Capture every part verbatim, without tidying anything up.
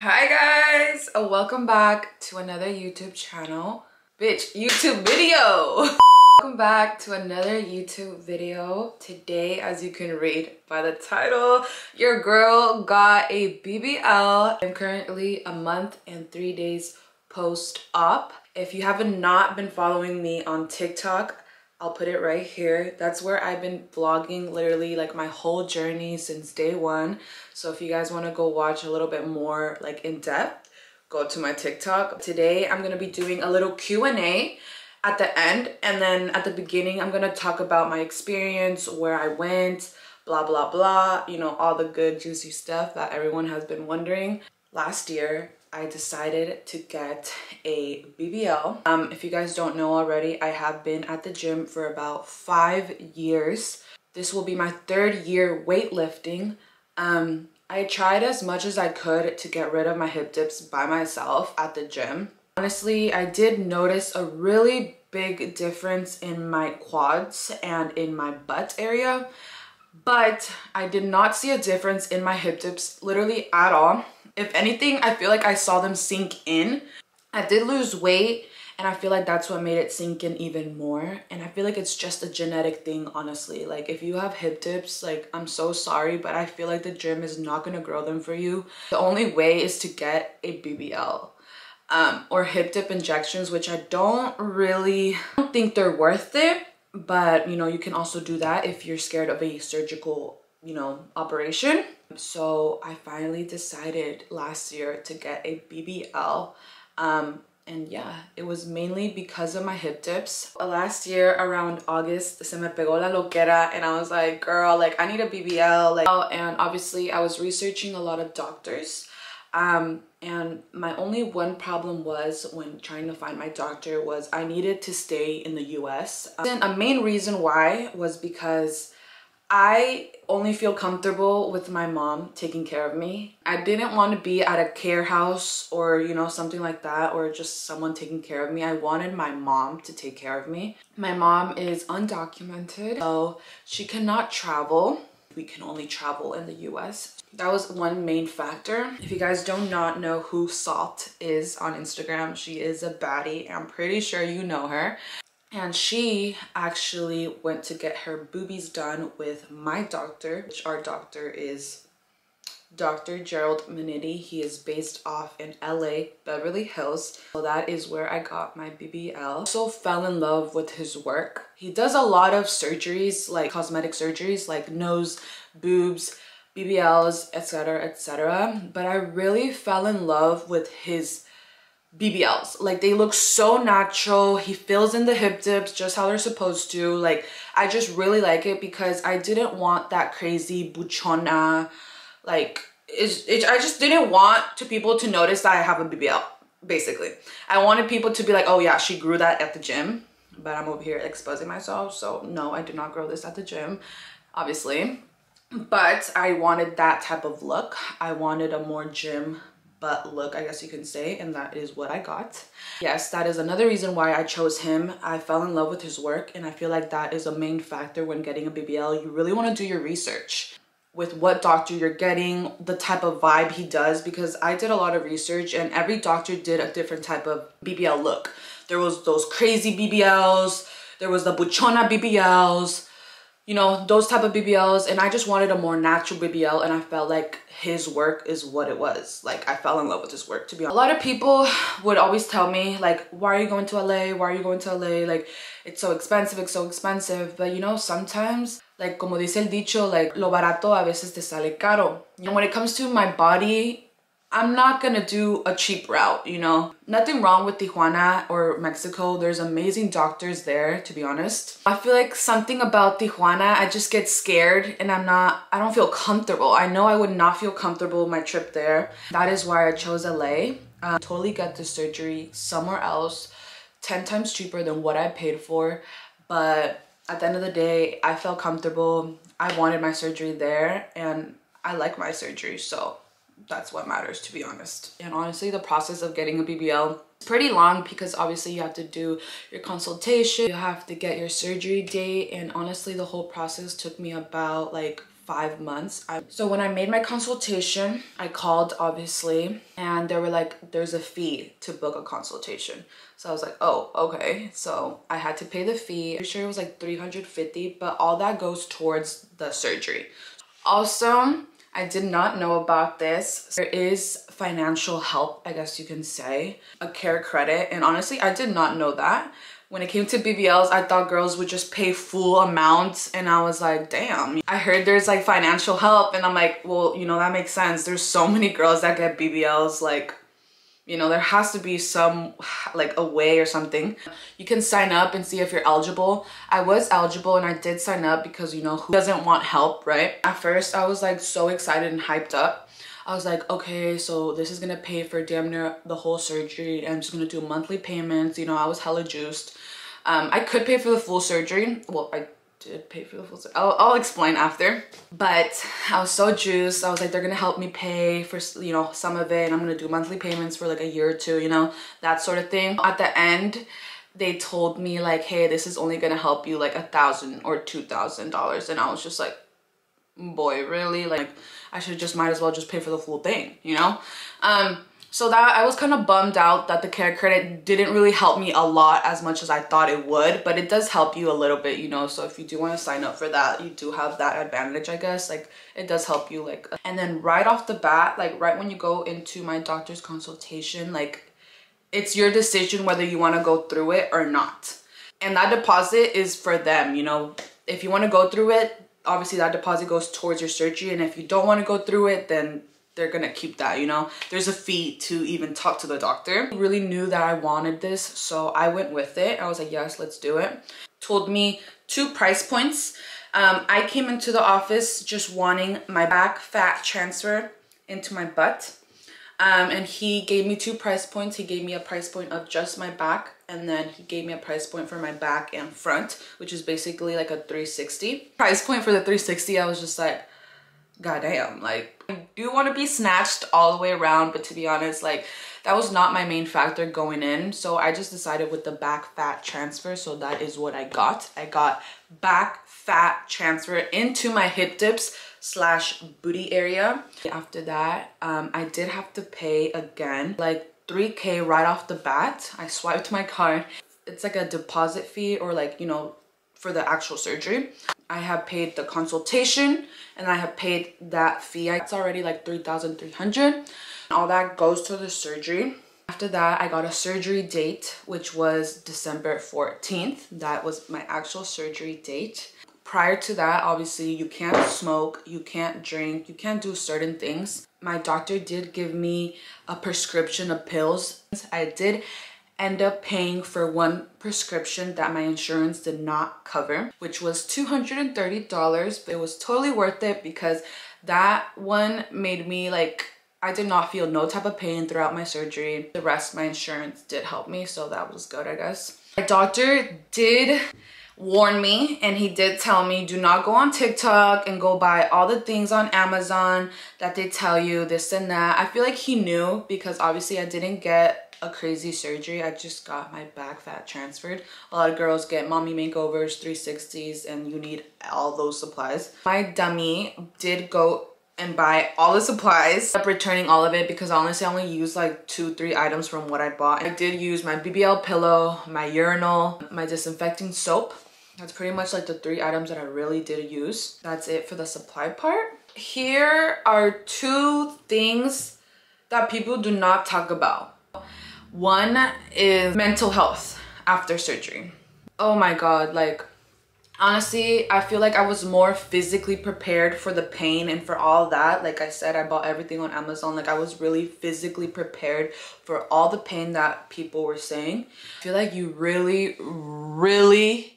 Hi guys, uh, welcome back to another YouTube channel. Bitch, YouTube video. Welcome back to another YouTube video. Today, as you can read by the title, your girl got a B B L. I'm currently a month and three days post-op. If you haven't not been following me on TikTok, I'll put it right here. That's where I've been vlogging literally like my whole journey since day one. So if you guys want to go watch a little bit more like in depth, go to my TikTok. Today I'm going to be doing a little Q and A at the end, and then at the beginning I'm going to talk about my experience, where I went, blah blah blah, you know, all the good juicy stuff that everyone has been wondering. Last year I decided to get a B B L. Um, if you guys don't know already, I have been at the gym for about five years. This will be my third year weightlifting. Um, I tried as much as I could to get rid of my hip dips by myself at the gym. Honestly, I did notice a really big difference in my quads and in my butt area, but I did not see a difference in my hip dips literally at all. If anything, I feel like I saw them sink in. I did lose weight, and I feel like that's what made it sink in even more. And I feel like it's just a genetic thing, honestly. Like, if you have hip dips, like, I'm so sorry, but I feel like the gym is not gonna grow them for you. The only way is to get a B B L um, or hip dip injections, which I don't really I don't think they're worth it. But, you know, you can also do that if you're scared of a surgical, you know, operation. So I finally decided last year to get a B B L. Um, and yeah, it was mainly because of my hip dips. Last year around August, se me pegó la loquera, and I was like, girl, like I need a B B L. Like, and obviously I was researching a lot of doctors. Um, and my only one problem was when trying to find my doctor was I needed to stay in the U S. And a main reason why was because I only feel comfortable with my mom taking care of me. I didn't want to be at a care house or, you know, something like that, or just someone taking care of me. I wanted my mom to take care of me. My mom is undocumented, so she cannot travel. We can only travel in the U S. That was one main factor. If you guys do not know who Salt is on Instagram, she is a baddie. I'm pretty sure you know her. And she actually went to get her boobies done with my doctor, which our doctor is Doctor Gerald Minetti. He is based off in L A, Beverly Hills. So that is where I got my B B L. Also fell in love with his work. He does a lot of surgeries, like cosmetic surgeries, like nose, boobs, B B Ls, et cetera, et cetera. But I really fell in love with his B B Ls. Like, they look so natural. He fills in the hip dips just how they're supposed to. Like, I just really like it because I didn't want that crazy buchona. Like, it's, it, I just didn't want to people to notice that I have a B B L, basically. I wanted people to be like, oh yeah, she grew that at the gym. But I'm over here exposing myself. So no, I did not grow this at the gym, obviously. But I wanted that type of look. I wanted a more gym butt look, I guess you can say, and that is what I got. Yes, that is another reason why I chose him. I fell in love with his work, and I feel like that is a main factor when getting a B B L. You really want to do your research with what doctor you're getting, the type of vibe he does, because I did a lot of research and every doctor did a different type of B B L look. There was those crazy B B Ls, there was the buchona B B Ls, you know, those type of B B Ls, and I just wanted a more natural B B L, and I felt like his work is what it was. Like, I fell in love with his work, to be honest. A lot of people would always tell me, like, why are you going to L A? Why are you going to L A? Like, it's so expensive, it's so expensive. But you know, sometimes, like, como dice el dicho, like, lo barato a veces te sale caro. And when it comes to my body, I'm not gonna do a cheap route, you know? Nothing wrong with Tijuana or Mexico. There's amazing doctors there, to be honest. I feel like something about Tijuana, I just get scared and I'm not, I don't feel comfortable. I know I would not feel comfortable my trip there. That is why I chose L A. Um, totally got the surgery somewhere else, ten times cheaper than what I paid for. But at the end of the day, I felt comfortable. I wanted my surgery there, and I like my surgery, so that's what matters, to be honest. And honestly, the process of getting a B B L is pretty long because obviously you have to do your consultation, you have to get your surgery date, and honestly the whole process took me about like five months. I, so when I made my consultation, I called obviously, and they were like, there's a fee to book a consultation. So I was like, oh, okay. So I had to pay the fee. I'm sure it was like three hundred fifty, but all that goes towards the surgery. Also, I did not know about this. There is financial help, I guess you can say, a care credit. And honestly, I did not know that. When it came to B B Ls, I thought girls would just pay full amounts, and I was like, damn. I heard there's like financial help, and I'm like, well, you know, that makes sense. There's so many girls that get B B Ls, like, you know, there has to be some, like, a way or something. You can sign up and see if you're eligible. I was eligible and I did sign up because, you know, who doesn't want help, right? At first, I was like so excited and hyped up. I was like, okay, so this is gonna pay for damn near the whole surgery. I'm just gonna do monthly payments. You know, I was hella juiced. Um, I could pay for the full surgery. Well, I did pay for the full surgery. I'll, I'll explain after. But I was so juiced. I was like, they're gonna help me pay for, you know, some of it. And I'm gonna do monthly payments for like a year or two, you know, that sort of thing. At the end, they told me like, hey, this is only gonna help you like a thousand or two thousand dollars. And I was just like, boy, really? Like, I should just might as well just pay for the full thing, you know? Um, so that I was kind of bummed out that the care credit didn't really help me a lot as much as I thought it would, but it does help you a little bit, you know? So if you do want to sign up for that, you do have that advantage, I guess. Like, it does help you, like, and then right off the bat, like right when you go into my doctor's consultation, like, it's your decision whether you want to go through it or not. And that deposit is for them, you know? If you want to go through it, obviously that deposit goes towards your surgery, and if you don't want to go through it, then they're gonna keep that, you know? There's a fee to even talk to the doctor. I really knew that I wanted this, so I went with it. I was like, yes, let's do it. Told me two price points. Um, I came into the office just wanting my back fat transfer into my butt. Um, and he gave me two price points. He gave me a price point of just my back, and then he gave me a price point for my back and front, which is basically like a three sixty. Price point for the three sixty, I was just like, goddamn, like, I do want to be snatched all the way around, but to be honest, like, that was not my main factor going in. So I just decided with the back fat transfer, so that is what I got. I got back fat transfer into my hip dips slash booty area. After that, um, I did have to pay again, like three K right off the bat. I swiped my card. It's like a deposit fee, or like, you know, for the actual surgery. I have paid the consultation and I have paid that fee. It's already like three thousand three hundred dollars. All that goes to the surgery. After that, I got a surgery date, which was December fourteenth. That was my actual surgery date. Prior to that, obviously, you can't smoke, you can't drink, you can't do certain things. My doctor did give me a prescription of pills. I did end up paying for one prescription that my insurance did not cover, which was two hundred thirty dollars. But it was totally worth it because that one made me like, I did not feel no type of pain throughout my surgery. The rest, my insurance did help me, so that was good, I guess. My doctor did warn me, and he did tell me, do not go on TikTok and go buy all the things on Amazon that they tell you, this and that. I feel like he knew, because obviously I didn't get a crazy surgery. I just got my back fat transferred. A lot of girls get mommy makeovers, three sixties, and you need all those supplies. My dummy did go and buy all the supplies. I ended up returning all of it because honestly I only used like two, three items from what I bought. I did use my B B L pillow, my urinal, my disinfecting soap. That's pretty much like the three items that I really did use. That's it for the supply part. Here are two things that people do not talk about. One is mental health after surgery. Oh my God, like, honestly, I feel like I was more physically prepared for the pain and for all that. Like I said, I bought everything on Amazon. Like, I was really physically prepared for all the pain that people were saying. I feel like you really, really,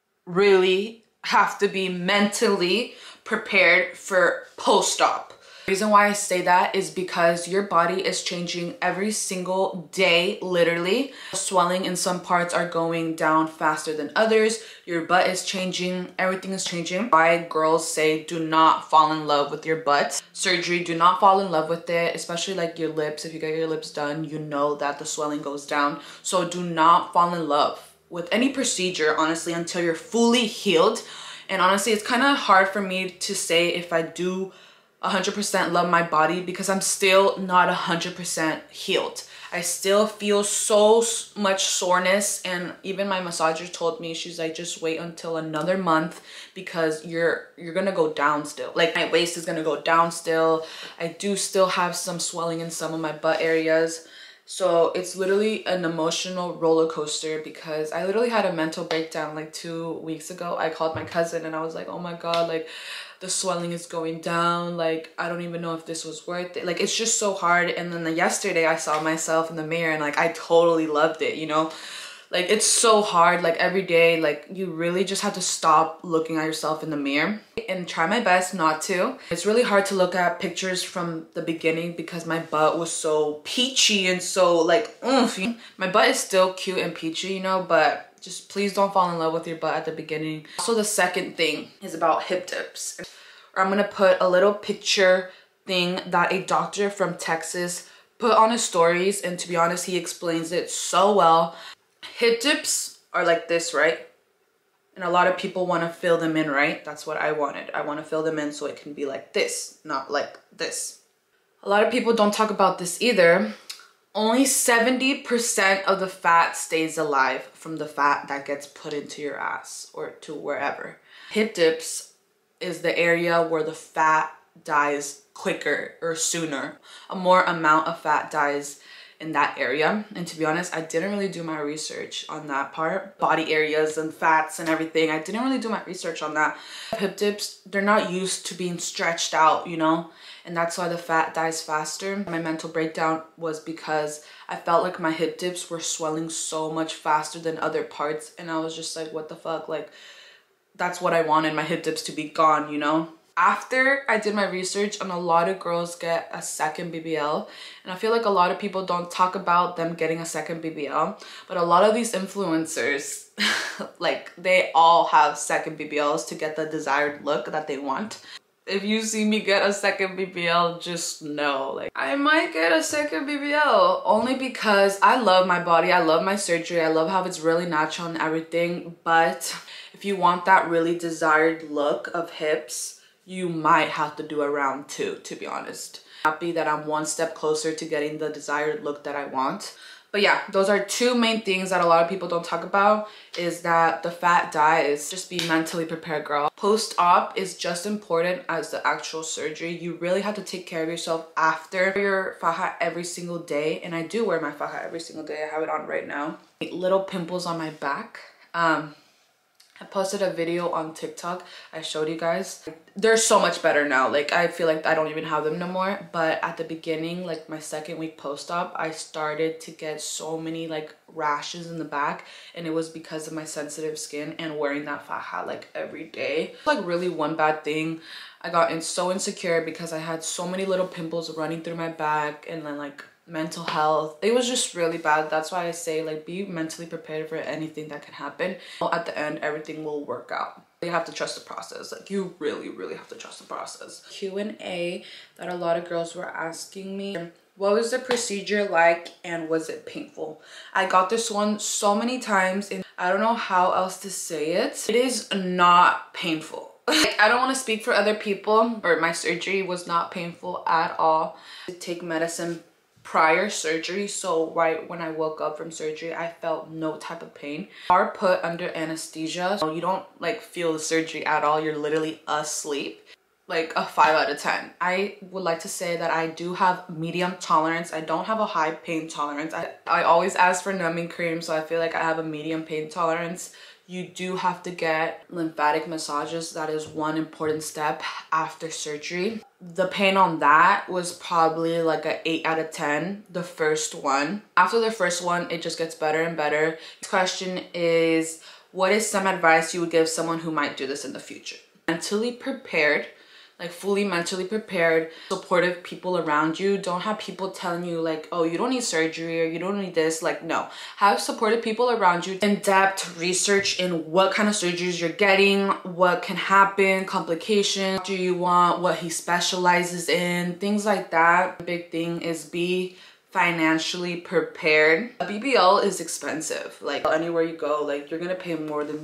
really have to be mentally prepared for post-op. The reason why I say that is because your body is changing every single day, literally. Swelling in some parts are going down faster than others. Your butt is changing, everything is changing. Why girls say do not fall in love with your butt. Surgery, do not fall in love with it, especially like your lips. If you get your lips done, you know that the swelling goes down. So do not fall in love with any procedure, honestly, until you're fully healed. And honestly, it's kind of hard for me to say if I do one hundred percent love my body because I'm still not one hundred percent healed. I still feel so much soreness, and even my massager told me, she's like, just wait until another month because you're you're gonna go down still. Like my waist is gonna go down still. I do still have some swelling in some of my butt areas. So it's literally an emotional roller coaster because I literally had a mental breakdown like two weeks ago. I called my cousin and I was like, oh my God, like the swelling is going down. Like, I don't even know if this was worth it. Like, it's just so hard. And then the, yesterday I saw myself in the mirror and like, I totally loved it, you know? Like, it's so hard. Like every day, like you really just have to stop looking at yourself in the mirror and try my best not to. It's really hard to look at pictures from the beginning because my butt was so peachy and so like, oomph. My butt is still cute and peachy, you know, but just please don't fall in love with your butt at the beginning. Also, the second thing is about hip dips. Or I'm gonna put a little picture thing that a doctor from Texas put on his stories, and to be honest, he explains it so well. Hip dips are like this, right? And a lot of people want to fill them in, right? That's what I wanted. I want to fill them in so it can be like this, not like this. A lot of people don't talk about this either. Only seventy percent of the fat stays alive from the fat that gets put into your ass or to wherever. Hip dips is the area where the fat dies quicker or sooner. A more amount of fat dies in that area. And to be honest, I didn't really do my research on that part. Body areas and fats and everything. I didn't really do my research on that. Hip dips, they're not used to being stretched out, you know? And that's why the fat dies faster. My mental breakdown was because I felt like my hip dips were swelling so much faster than other parts. And I was just like, what the fuck? Like, that's what I wanted, my hip dips to be gone, you know? After I did my research, and a lot of girls get a second B B L, and I feel like a lot of people don't talk about them getting a second B B L, but a lot of these influencers, like they all have second B B Ls to get the desired look that they want. If you see me get a second B B L, just know, like, I might get a second B B L only because I love my body. I love my surgery. I love how it's really natural and everything. But if you want that really desired look of hips, you might have to do a round two, to be honest. Happy that I'm one step closer to getting the desired look that I want. But yeah, those are two main things that a lot of people don't talk about, is that the fat dies. Just be mentally prepared, girl. Post-op is just important as the actual surgery. You really have to take care of yourself after your faja every single day. And I do wear my faja every single day. I have it on right now. Little pimples on my back. Um, I posted a video on TikTok. I showed you guys. They're so much better now. Like, I feel like I don't even have them no more. But at the beginning, like my second week post-op, I started to get so many like rashes in the back. And it was because of my sensitive skin and wearing that faja like every day. Like really one bad thing. I got in so insecure because I had so many little pimples running through my back, and then like mental health. It was just really bad. That's why I say, like, be mentally prepared for anything that can happen. At the end, everything will work out. You have to trust the process. Like, you really, really have to trust the process. Q and A that a lot of girls were asking me. What was the procedure like and was it painful? I got this one so many times and I don't know how else to say it. It is not painful. Like, I don't want to speak for other people, or my surgery was not painful at all. To take medicine prior surgery, so right when I woke up from surgery, I felt no type of pain. You are put under anesthesia, so you don't like feel the surgery at all. You're literally asleep. Like a five out of ten. I would like to say that I do have medium tolerance. I don't have a high pain tolerance. I, I always ask for numbing cream, so I feel like I have a medium pain tolerance. You do have to get lymphatic massages. That is one important step after surgery. The pain on that was probably like an eight out of ten, the first one. After the first one, it just gets better and better. This question is, what is some advice you would give someone who might do this in the future? Mentally prepared. Like fully mentally prepared, supportive people around you. Don't have people telling you like, oh, you don't need surgery or you don't need this. Like, no, have supportive people around you. In-depth research in what kind of surgeries you're getting, what can happen, complications, do you want, what he specializes in, things like that. The big thing is be financially prepared. A B B L is expensive. Like anywhere you go, like you're gonna pay more than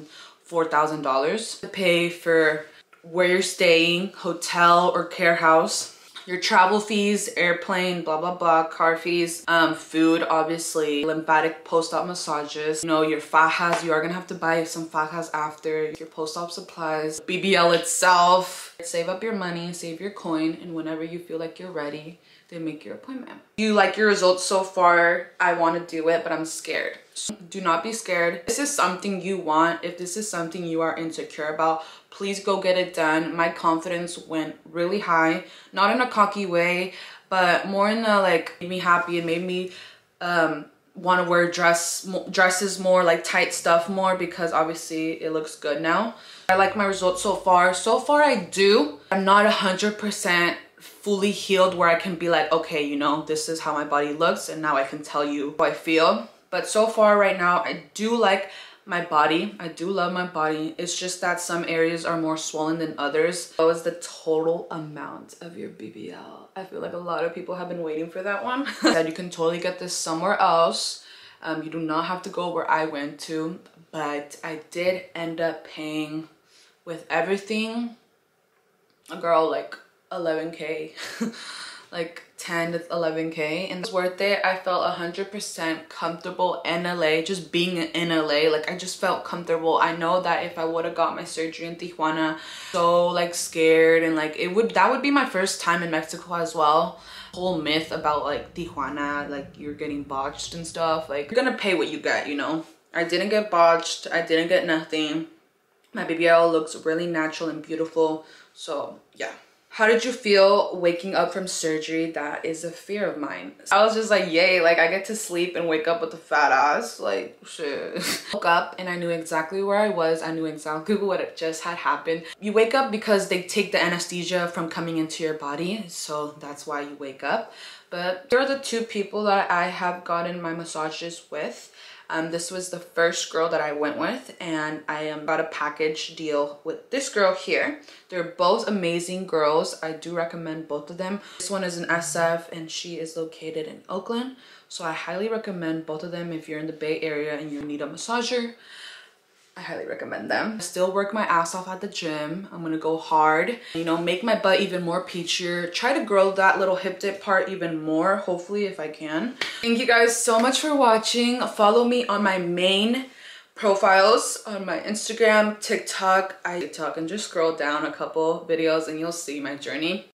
four thousand dollars to pay for where you're staying, hotel or care house, your travel fees, airplane, blah, blah, blah, car fees, um, food, obviously, lymphatic post-op massages, you know, your fajas, you are gonna have to buy some fajas after, your post-op supplies, B B L itself. Save up your money, save your coin, and whenever you feel like you're ready, they make your appointment. You like your results so far? I want to do it, but I'm scared. So do not be scared. If this is something you want, if this is something you are insecure about, please go get it done. My confidence went really high, not in a cocky way, but more in a like made me happy and made me um want to wear dress dresses more, like tight stuff more, because obviously it looks good now. I like my results so far. So far I do. I'm not a hundred percent fully healed where I can be like, okay, you know, this is how my body looks and now I can tell you how I feel. But so far right now, I do like my body. I do love my body. It's just that some areas are more swollen than others. What was the total amount of your B B L? I feel like a lot of people have been waiting for that one. Said you can totally get this somewhere else. Um, you do not have to go where I went to, but I did end up paying with everything, a girl, like eleven K. Like ten to eleven K, and it's worth it. I felt one hundred percent comfortable in L A, just being in L A. Like I just felt comfortable. I know that if I would have got my surgery in Tijuana, so like scared, and like it would, that would be my first time in Mexico as well. Whole myth about like Tijuana, like you're getting botched and stuff. Like you're gonna pay what you get, you know. I didn't get botched. I didn't get nothing. My B B L looks really natural and beautiful. So yeah. How did you feel waking up from surgery? That is a fear of mine. I was just like, yay, like I get to sleep and wake up with a fat ass, like shit. Woke up and I knew exactly where I was. I knew exactly what just had happened. You wake up because they take the anesthesia from coming into your body, so that's why you wake up. But they're the two people that I have gotten my massages with. Um, this was the first girl that I went with, and I um, got a package deal with this girl here. They're both amazing girls. I do recommend both of them. This one is an S F and she is located in Oakland. So I highly recommend both of them if you're in the Bay Area and you need a massager. I highly recommend them. I still work my ass off at the gym. I'm gonna go hard, you know, make my butt even more peachier, try to grow that little hip dip part even more, hopefully, if I can. Thank you guys so much for watching. Follow me on my main profiles on my Instagram, TikTok. I TikTok and just scroll down a couple videos and you'll see my journey.